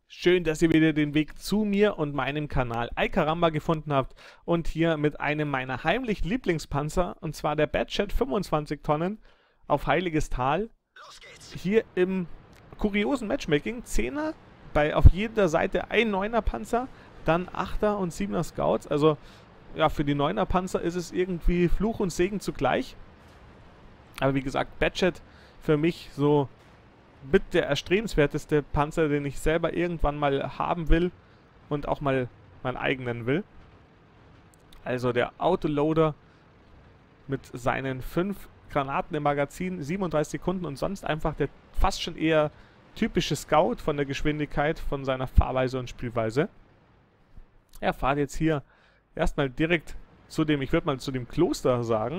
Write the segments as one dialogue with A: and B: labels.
A: Schön, dass ihr wieder den Weg zu mir und meinem Kanal Alcaramba gefunden habt und hier mit einem meiner heimlichen Lieblingspanzer, und zwar der Badger 25 Tonnen auf Heiliges Tal, hier im kuriosen Matchmaking. 10er, bei auf jeder Seite ein 9er Panzer, dann 8er und 7er Scouts. Also ja, für die 9er Panzer ist es irgendwie Fluch und Segen zugleich. Aber wie gesagt, Badger für mich so mit der erstrebenswerteste Panzer, den ich selber irgendwann mal haben will und auch mal meinen eigenen will. Also der Autoloader mit seinen 5 Granaten im Magazin, 37 Sekunden und sonst einfach der fast schon eher typische Scout von der Geschwindigkeit, von seiner Fahrweise und Spielweise. Er fährt jetzt hier erstmal direkt zu dem, ich würde mal zu dem Kloster sagen.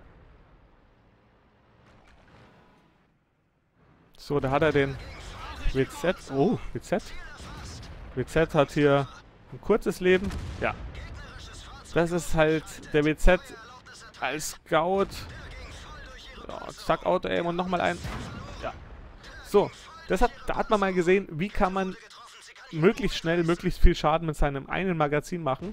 A: So, da hat er den WZ. Oh, WZ. WZ hat hier ein kurzes Leben. Ja. Das ist halt der WZ als Scout. Ja, zack, Auto-Aim und nochmal ein. Ja. So, da hat man mal gesehen, wie kann man möglichst schnell, möglichst viel Schaden mit seinem einen Magazin machen.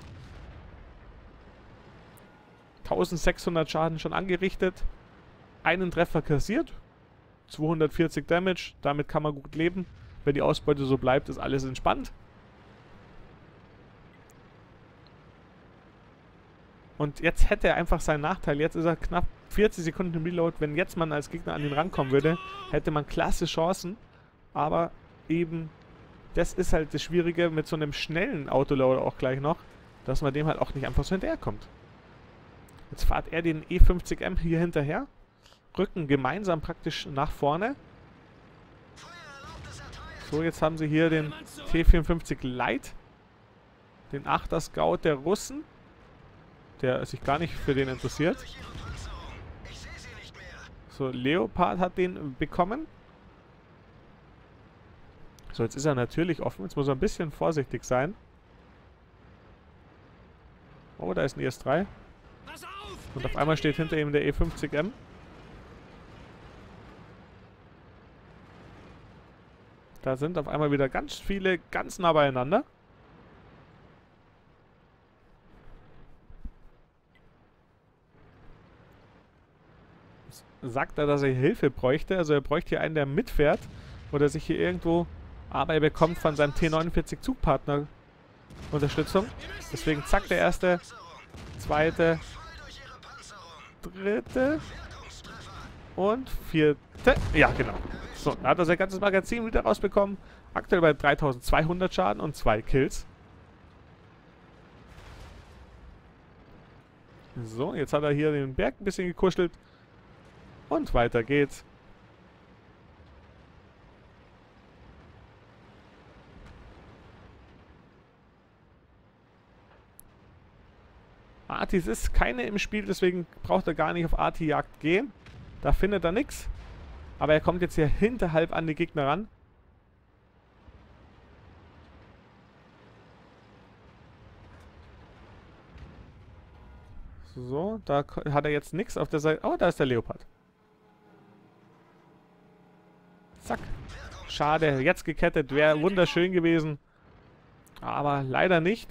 A: 1600 Schaden schon angerichtet. Einen Treffer kassiert. 240 Damage, damit kann man gut leben. Wenn die Ausbeute so bleibt, ist alles entspannt. Und jetzt hätte er einfach seinen Nachteil. Jetzt ist er knapp 40 Sekunden im Reload. Wenn jetzt man als Gegner an ihn rankommen würde, hätte man klasse Chancen. Aber eben, das ist halt das Schwierige mit so einem schnellen Autoloader auch gleich noch, dass man dem halt auch nicht einfach so hinterherkommt. Jetzt fährt er den E50M hier hinterher. Rücken gemeinsam praktisch nach vorne. So, jetzt haben sie hier den T54 Light. Den 8er Scout der Russen. Der sich gar nicht für den interessiert. So, Leopard hat den bekommen. So, jetzt ist er natürlich offen. Jetzt muss er ein bisschen vorsichtig sein. Oh, da ist ein ES3. Und auf einmal steht hinter ihm der E50M. Da sind auf einmal wieder ganz viele ganz nah beieinander. Jetzt sagt er, dass er Hilfe bräuchte. Also er bräuchte hier einen, der mitfährt. Oder sich hier irgendwo... Aber er bekommt von seinem T49 Zugpartner Unterstützung. Deswegen zack, der erste, zweite, dritte und vierte. Ja, genau. So, da hat er sein ganzes Magazin wieder rausbekommen. Aktuell bei 3200 Schaden und 2 Kills. So, jetzt hat er hier den Berg ein bisschen gekuschelt. Und weiter geht's. Artis ist keine im Spiel, deswegen braucht er gar nicht auf Arti-Jagd gehen. Da findet er nichts. Aber er kommt jetzt hier hinterhalb an die Gegner ran. So, da hat er jetzt nichts auf der Seite. Oh, da ist der Leopard. Zack. Schade, jetzt gekettet. Wäre wunderschön gewesen. Aber leider nicht.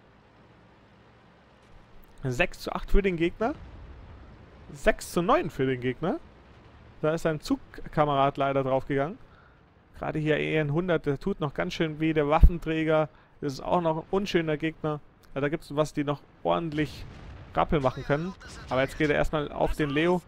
A: 6:8 für den Gegner. 6:9 für den Gegner. Da ist ein Zugkamerad leider draufgegangen. Gerade hier EN100, der tut noch ganz schön weh. Der Waffenträger, das ist auch noch ein unschöner Gegner. Da gibt es was, die noch ordentlich Rappel machen können. Aber jetzt geht er erstmal auf den Leo.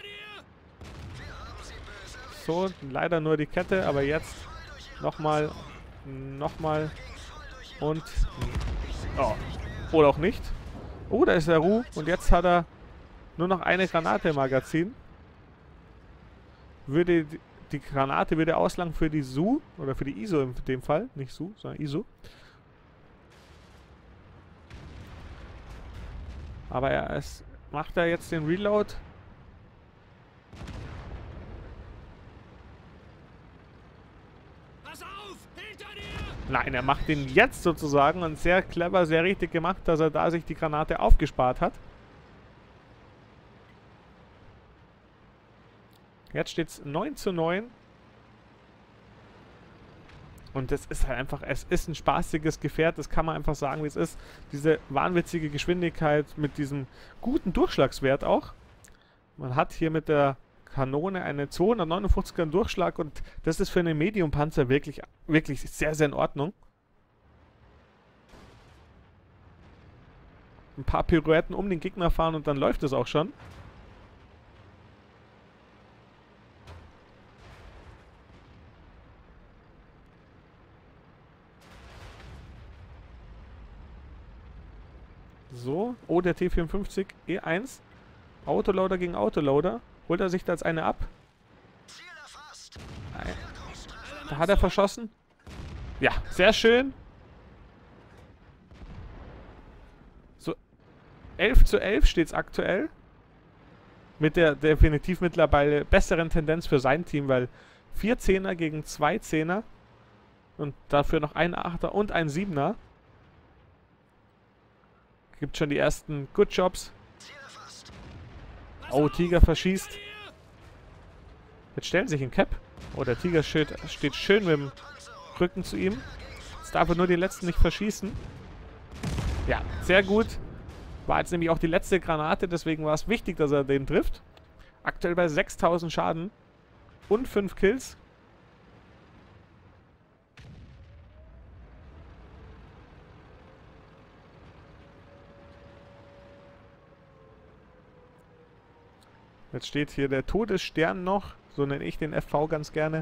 A: So, leider nur die Kette, aber jetzt nochmal, nochmal und... Oh, oder auch nicht. Oh, da ist der Ru und jetzt hat er nur noch eine Granate im Magazin. Die Granate würde auslangen für die Su, oder für die ISO in dem Fall. Nicht Su, sondern ISO. Aber macht er jetzt den Reload. Nein, er macht den jetzt sozusagen und sehr clever, sehr richtig gemacht, dass er da sich die Granate aufgespart hat. Jetzt steht es 9:9. Und das ist halt einfach, es ist ein spaßiges Gefährt, das kann man einfach sagen, wie es ist. Diese wahnwitzige Geschwindigkeit mit diesem guten Durchschlagswert auch. Man hat hier mit der Kanone eine 259er Durchschlag und das ist für einen Medium-Panzer wirklich, wirklich sehr, sehr in Ordnung. Ein paar Pirouetten um den Gegner fahren und dann läuft es auch schon. So, oh, der T54 E1. Autoloader gegen Autoloader. Holt er sich da jetzt eine ab? Nein. Da hat er verschossen. Ja, sehr schön. So, 11:11 steht es aktuell. Mit der definitiv mittlerweile besseren Tendenz für sein Team, weil 4 Zehner gegen 2 Zehner. Und dafür noch ein 8er und ein 7er. Gibt schon die ersten Good Jobs. Oh, Tiger verschießt. Jetzt stellen sich ein Cap. Oh, der Tiger steht schön mit dem Rücken zu ihm. Jetzt darf er nur den letzten nicht verschießen. Ja, sehr gut. War jetzt nämlich auch die letzte Granate, deswegen war es wichtig, dass er den trifft. Aktuell bei 6000 Schaden und 5 Kills. Jetzt steht hier der Todesstern noch. So nenne ich den FV ganz gerne.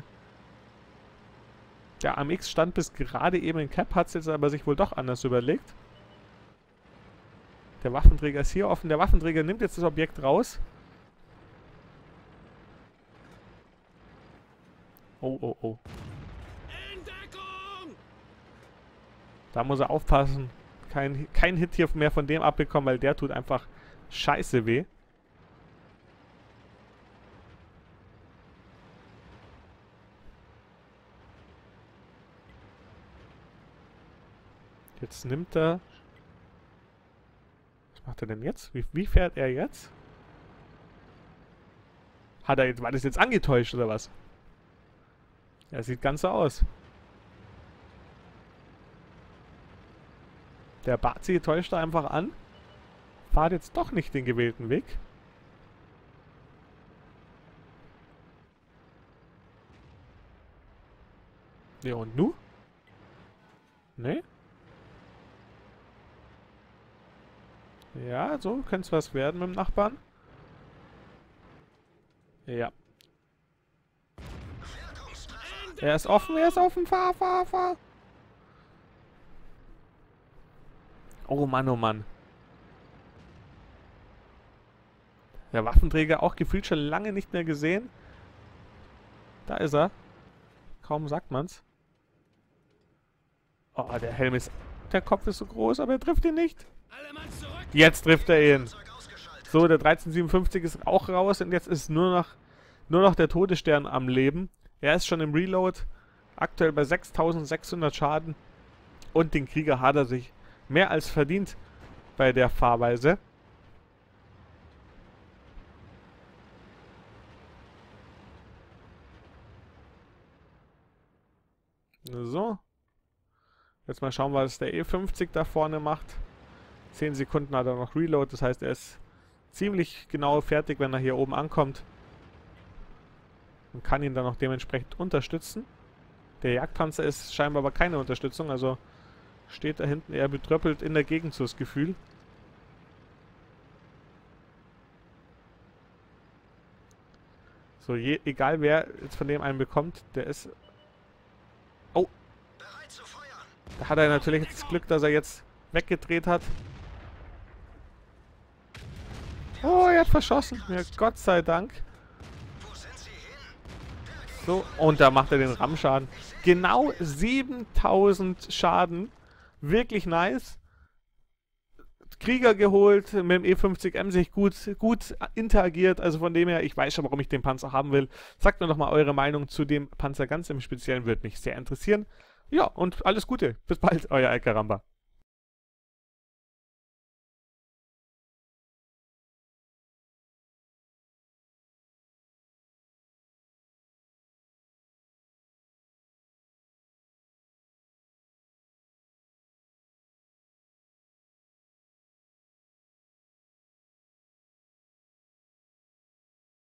A: Der AMX stand bis gerade eben in Cap, hat es jetzt aber sich wohl doch anders überlegt. Der Waffenträger ist hier offen. Der Waffenträger nimmt jetzt das Objekt raus. Oh, oh, oh. Da muss er aufpassen. Kein Hit hier mehr von dem abbekommen, weil der tut einfach scheiße weh. Jetzt nimmt er... Was macht er denn jetzt? Wie fährt er jetzt? War das jetzt angetäuscht oder was? Ja, sieht ganz so aus. Der Bazi täuscht da einfach an. Fahrt jetzt doch nicht den gewählten Weg. Ja, und nu? Ne? Ja, so könnte es was werden mit dem Nachbarn. Ja. Er ist offen, fahr, fahr, fahr. Oh Mann, oh Mann. Der Waffenträger auch gefühlt schon lange nicht mehr gesehen. Da ist er. Kaum sagt man's. Oh, der Helm ist... Der Kopf ist so groß, aber er trifft ihn nicht. Jetzt trifft er ihn. So, der 1357 ist auch raus und jetzt ist nur noch der Todesstern am Leben. Er ist schon im Reload. Aktuell bei 6600 Schaden. Und den Krieger hat er sich mehr als verdient bei der Fahrweise. So. Jetzt mal schauen, was der E50 da vorne macht. 10 Sekunden hat er noch Reload, das heißt, er ist ziemlich genau fertig, wenn er hier oben ankommt. Und kann ihn dann auch dementsprechend unterstützen. Der Jagdpanzer ist scheinbar aber keine Unterstützung, also steht da hinten eher betröppelt in der Gegend, so das Gefühl. So, egal wer jetzt von dem einen bekommt, der ist... Oh! Da hat er natürlich jetzt das Glück, dass er jetzt weggedreht hat. Oh, er hat verschossen. Ja, Gott sei Dank. So, und da macht er den Rammschaden. Genau 7000 Schaden. Wirklich nice. Krieger geholt, mit dem E50M sich gut interagiert. Also von dem her, ich weiß schon, warum ich den Panzer haben will. Sagt mir doch mal eure Meinung zu dem Panzer ganz im Speziellen. Würde mich sehr interessieren. Ja, und alles Gute. Bis bald, euer Alcaramba.